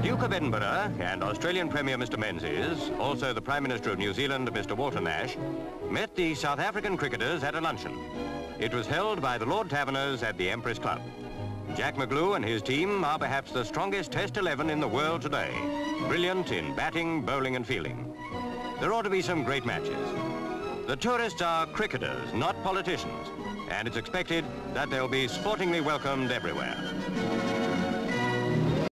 Duke of Edinburgh and Australian Premier Mr. Menzies, also the Prime Minister of New Zealand, Mr. Walter Nash, met the South African cricketers at a luncheon. It was held by the Lord Taverners at the Empress Club. Jack McGrew and his team are perhaps the strongest Test 11 in the world today, brilliant in batting, bowling and fielding. There ought to be some great matches. The tourists are cricketers, not politicians, and it's expected that they'll be sportingly welcomed everywhere.